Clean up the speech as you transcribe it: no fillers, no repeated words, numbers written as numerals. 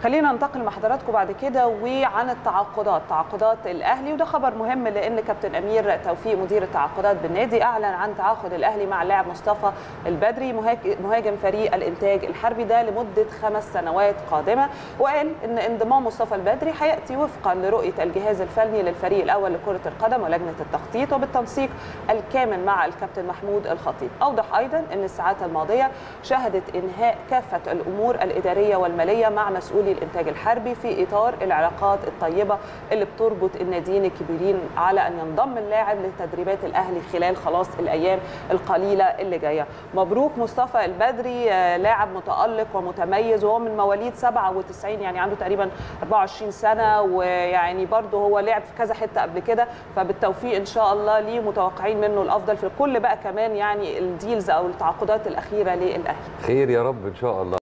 خلينا ننتقل مع حضراتكم بعد كده وعن تعاقدات الاهلي، وده خبر مهم لان كابتن امير توفيق مدير التعاقدات بالنادي اعلن عن تعاقد الاهلي مع اللاعب مصطفى البدري مهاجم فريق الانتاج الحربي ده لمده 5 سنوات قادمه، وقال ان انضمام مصطفى البدري هياتي وفقا لرؤيه الجهاز الفني للفريق الاول لكره القدم ولجنه التخطيط وبالتنسيق الكامل مع الكابتن محمود الخطيب. اوضح ايضا ان الساعات الماضيه شهدت انهاء كافه الامور الاداريه والماليه مع مسؤولي الانتاج الحربي في اطار العلاقات الطيبه اللي بتربط الناديين الكبيرين على ان ينضم اللاعب لتدريبات الاهلي خلال خلاص الايام القليله اللي جايه. مبروك مصطفى البدري، لاعب متالق ومتميز وهو من مواليد 97، يعني عنده تقريبا 24 سنه، ويعني برده هو لعب في كذا حته قبل كده، فبالتوفيق ان شاء الله ليه، متوقعين منه الافضل في كل بقى كمان يعني الديلز او التعاقدات الاخيره للاهلي. خير يا رب ان شاء الله.